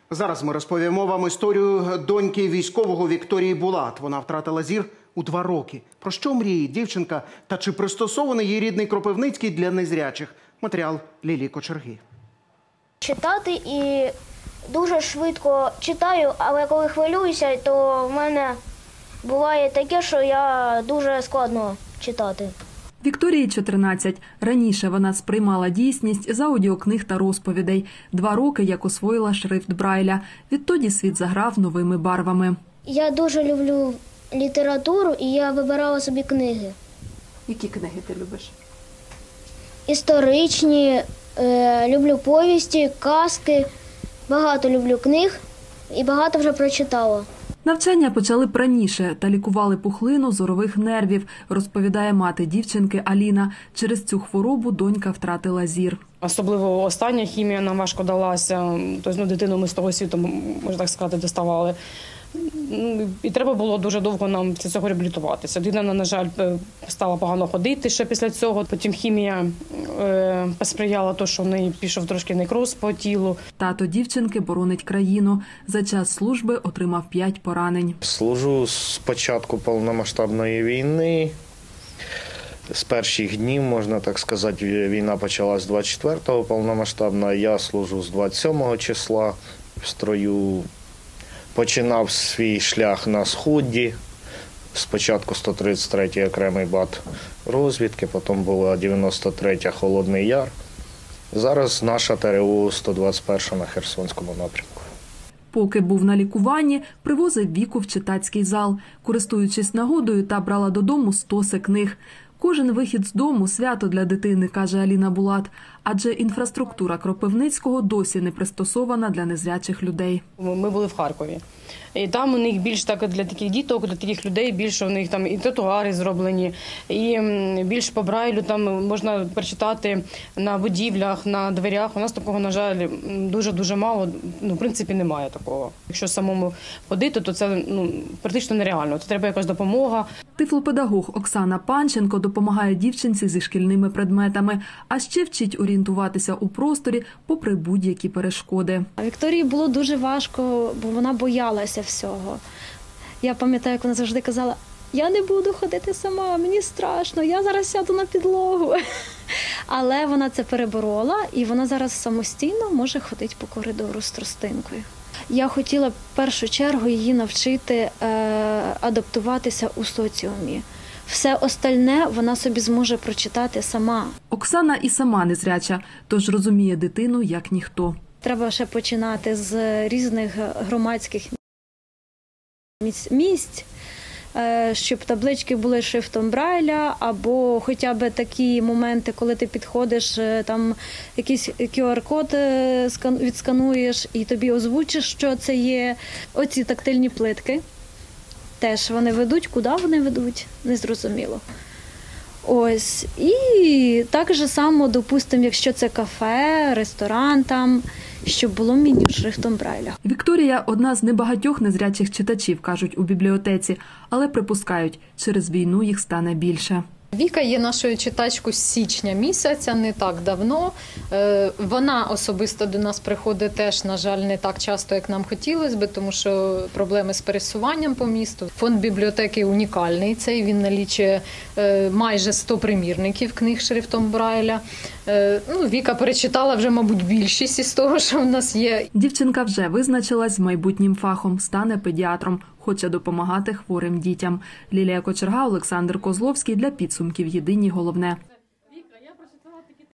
Зараз ми розповімо вам історію доньки військового Вікторії Булат. Вона втратила зір у 2 роки. Про що мріє дівчинка та чи пристосований її рідний Кропивницький для незрячих? Матеріал Лілії Кочерги. Читати і дуже швидко читаю, але коли хвилююся, то в мене буває таке, що я дуже складно читати. Вікторії 14. Раніше вона сприймала дійсність з аудіокниг та розповідей. 2 роки, як освоїла шрифт Брайля. Відтоді світ заграв новими барвами. Я дуже люблю літературу і я вибирала собі книги. Які книги ти любиш? Історичні, люблю повісті, казки. Багато люблю книг і багато вже прочитала. Навчання почали б раніше та лікували пухлину зорових нервів, розповідає мати дівчинки Аліна. Через цю хворобу донька втратила зір. Особливо остання хімія нам важко далася. Тобто, дитину ми з того світу, можна так сказати, доставали. І треба було дуже довго нам після цього реабілітуватися. Дитина, на жаль, стала погано ходити ще після цього. Потім хімія посприяла тому, що в неї пішов трошки некроз по тілу. Тато дівчинки боронить країну. За час служби отримав 5 поранень. Служу з початку повномасштабної війни. З перших днів, можна так сказати, війна почалась з 24-го повномасштабно. Я служу з 27-го числа в строю. Починав свій шлях на Сході. Спочатку 133-й окремий бат розвідки, потім була 93-я Холодний Яр. Зараз наша ТРО 121 на Херсонському напрямку. Поки був на лікуванні, привозив Віку в читацький зал. Користуючись нагодою, та брала додому стоси книг. Кожен вихід з дому – свято для дитини, каже Аліна Булат. Адже інфраструктура Кропивницького досі не пристосована для незрячих людей. Ми були в Харкові. І там у них більш так для таких діток, для таких людей більше у них там і тротуари зроблені, і більш по Брайлю там можна прочитати на будівлях, на дверях. У нас такого, на жаль, дуже-дуже мало, в принципі, немає такого. Якщо самому ходити, то це практично нереально, це треба якась допомога. Тифлопедагог Оксана Панченко допомагає дівчинці зі шкільними предметами, а ще вчить орієнтуватися у просторі попри будь-які перешкоди. Вікторії було дуже важко, бо вона боялася всього. Я пам'ятаю, як вона завжди казала: я не буду ходити сама, мені страшно, я зараз сяду на підлогу. Але вона це переборола, і вона зараз самостійно може ходити по коридору з тростинкою. Я хотіла в першу чергу її навчити адаптуватися у соціумі. Все остальне вона собі зможе прочитати сама. Оксана і сама незряча, тож розуміє дитину як ніхто. Треба ще починати з різних громадських місць, щоб таблички були шрифтом Брайля, або хоча б такі моменти, коли ти підходиш, там якийсь QR-код відскануєш і тобі озвучиш, що це є. Оці тактильні плитки. Теж вони ведуть, куди вони ведуть, незрозуміло. Ось. І так же само, допустимо, якщо це кафе, ресторан там, щоб було меню шрифтом Брайля. Вікторія – одна з небагатьох незрячих читачів, кажуть у бібліотеці, але припускають, через війну їх стане більше. Віка є нашою читачкою з січня місяця, не так давно. Вона особисто до нас приходить теж, на жаль, не так часто, як нам хотілося б, тому що проблеми з пересуванням по місту. Фонд бібліотеки унікальний цей, він налічує майже 100 примірників книг шрифтом Брайля. Віка перечитала вже, мабуть, більшість із того, що в нас є. Дівчинка вже визначилась з майбутнім фахом, стане педіатром. Хоче допомагати хворим дітям. Лілія Кочерга, Олександр Козловський. Для підсумків «Єдині головне».